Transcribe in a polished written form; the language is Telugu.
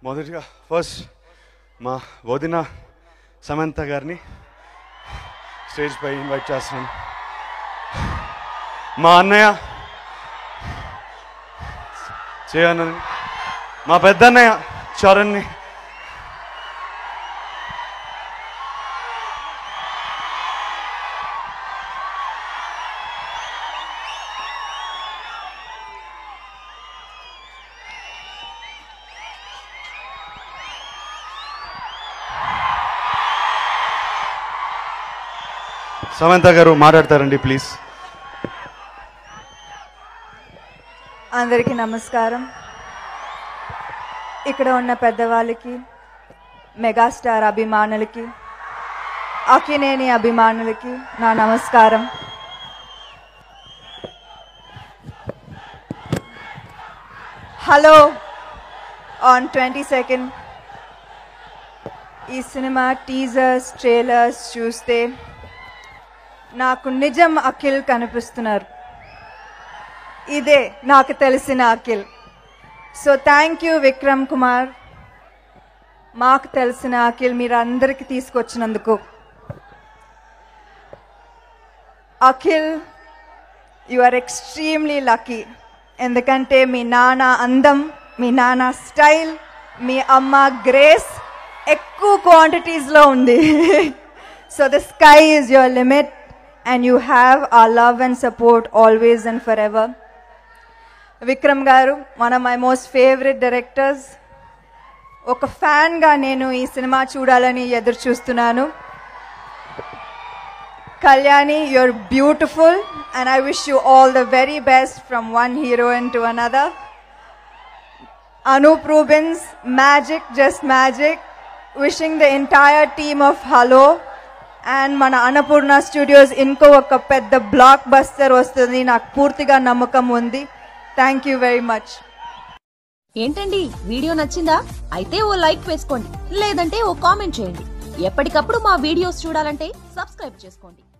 మొదటిగా ఫస్ట్ మా వదిన సమంత గారిని స్టేజ్ పై ఇన్వైట్ చేస్తున్నాను. మా అన్నయ్య చేయనని, మా పెద్దన్నయ్య చరణ్ని, సమంత గారు మాట్లాడతారండి ప్లీజ్. అందరికీ నమస్కారం. ఇక్కడ ఉన్న పెద్దవాళ్ళకి, మెగాస్టార్ అభిమానులకి, అక్కినేని అభిమానులకి నా నమస్కారం. హలో ఆన్ 22nd ఈ సినిమా టీజర్స్ ట్రైలర్స్ చూస్తే నాకు నిజం అఖిల్ కనిపిస్తున్నారు. ఇదే నాకు తెలిసిన Akhil. So thank you Vikram Kumar, మాకు తెలిసిన అఖిల్ మీరు అందరికీ తీసుకొచ్చినందుకు. Akhil, you are extremely lucky. ఎందుకంటే మీ నాన్న అందం, మీ నాన్న స్టైల్, మీ అమ్మ గ్రేస్ ఎక్కువ క్వాంటిటీస్లో ఉంది. So the sky is your limit and you have our love and support always and forever. Vikram garu, one of my most favorite directors. Oka fan ga nenu ee cinema chudalani edur chustunanu. Kalyani, you're beautiful and I wish you all the very best from one heroine to another. Anup Rubens, magic, just magic. Wishing the entire team of Hello and మన అన్నపూర్ణ స్టూడియోస్ ఇంకో ఒక పెద్ద బ్లాక్ బస్టర్ వస్తుంది, నాకు పూర్తిగా నమ్మకం ఉంది. Thank you very much. ఏంటండి వీడియో నచ్చిందా? అయితే ఓ లైక్ వేసుకోండి, లేదంటే ఓ కామెంట్ చేయండి. ఎప్పటికప్పుడు మా వీడియోస్ చూడాలంటే సబ్స్క్రైబ్ చేసుకోండి.